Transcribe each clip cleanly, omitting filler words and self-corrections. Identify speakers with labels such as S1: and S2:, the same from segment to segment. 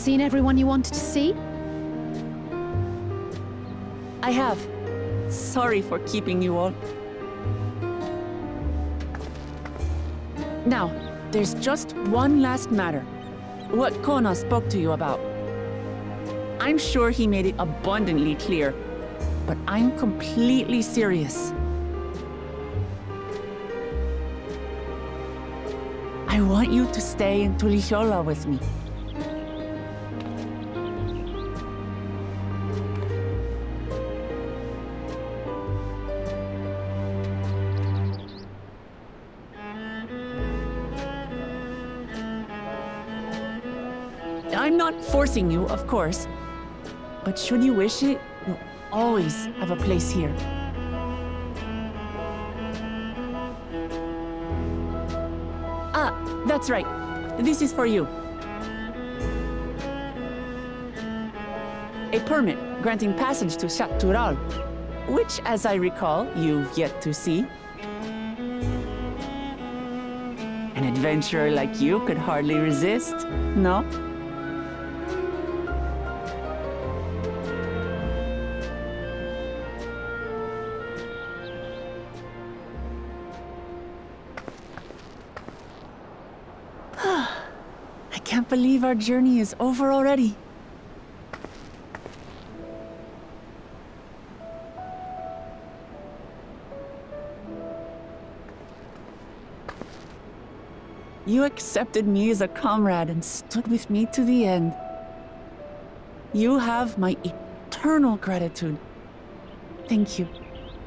S1: Seen everyone you wanted to see?
S2: I have. Sorry for keeping you all. Now, there's just one last matter. What Kona spoke to you about. I'm sure he made it abundantly clear, but I'm completely serious. I want you to stay in Tulishola with me. I'm not forcing you, of course. But should you wish it, you'll always have a place here. Ah, that's right. This is for you. A permit granting passage to Shatural, which, as I recall, you've yet to see. An adventurer like you could hardly resist, no? I can't believe our journey is over already. You accepted me as a comrade and stood with me to the end. You have my eternal gratitude. Thank you.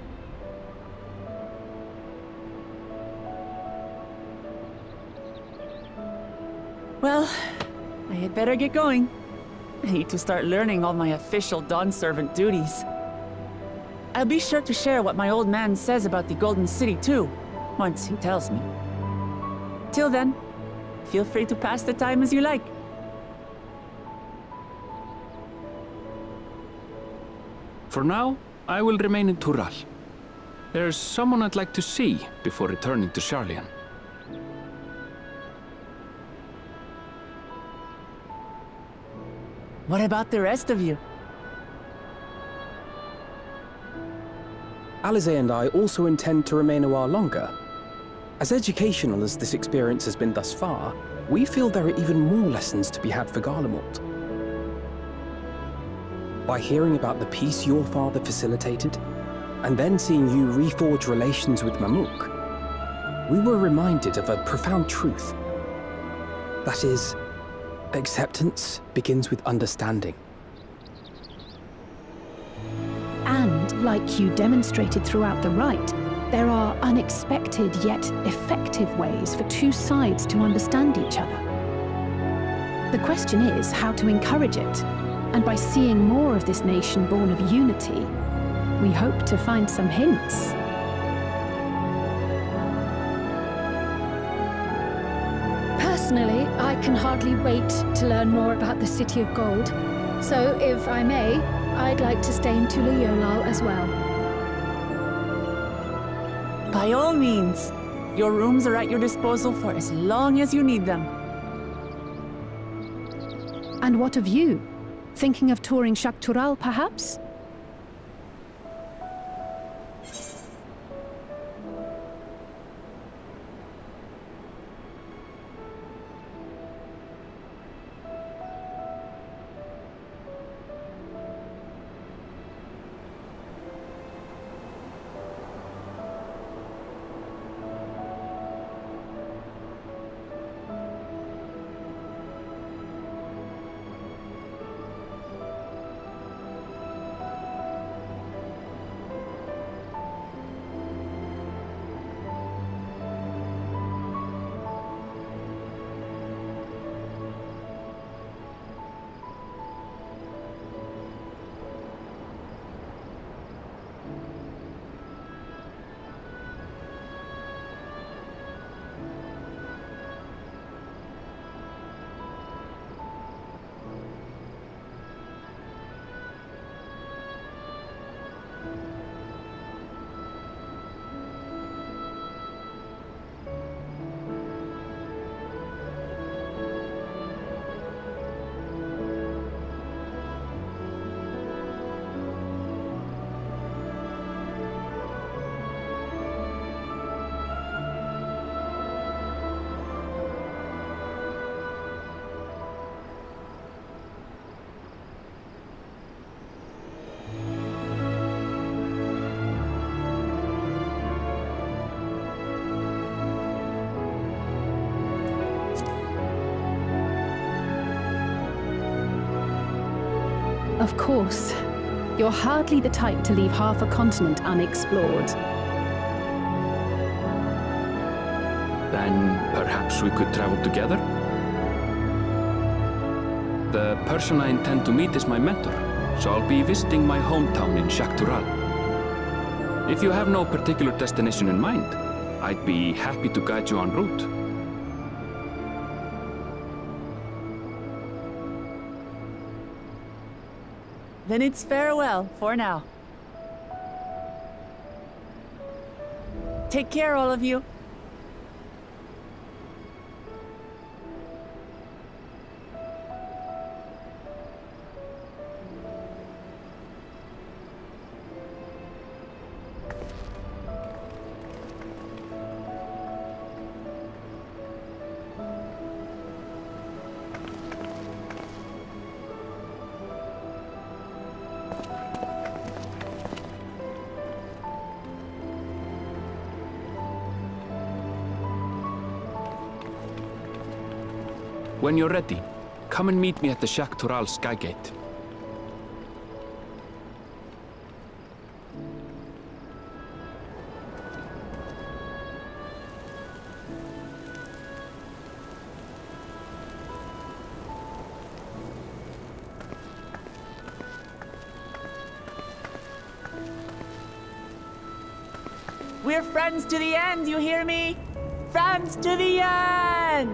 S2: Well, I had better get going. I need to start learning all my official Dawn Servant duties. I'll be sure to share what my old man says about the Golden City too, once he tells me. Till then, feel free to pass the time as you like.
S3: For now, I will remain in Tural. There's someone I'd like to see before returning to Sharlayan.
S2: What about the rest of you?
S4: Alize and I also intend to remain a while longer. As educational as this experience has been thus far, we feel there are even more lessons to be had for Garlemald. By hearing about the peace your father facilitated, and then seeing you reforge relations with Mamuk, we were reminded of a profound truth. That is, acceptance begins with understanding.
S1: And, like you demonstrated throughout the rite, there are unexpected yet effective ways for two sides to understand each other. The question is how to encourage it, and by seeing more of this nation born of unity, we hope to find some hints.
S5: Personally, I can hardly wait to learn more about the City of Gold. So, if I may, I'd like to stay in Tulishola as well.
S2: By all means. Your rooms are at your disposal for as long as you need them.
S1: And what of you? Thinking of touring Shatural, perhaps? Of course. You're hardly the type to leave half a continent unexplored.
S3: Then perhaps we could travel together? The person I intend to meet is my mentor, so I'll be visiting my hometown in Shaktural. If you have no particular destination in mind, I'd be happy to guide you en route.
S2: Then it's farewell for now. Take care, all of you.
S3: When you're ready, come and meet me at the Shaktural Skygate.
S2: We're friends to the end, you hear me? Friends to the end!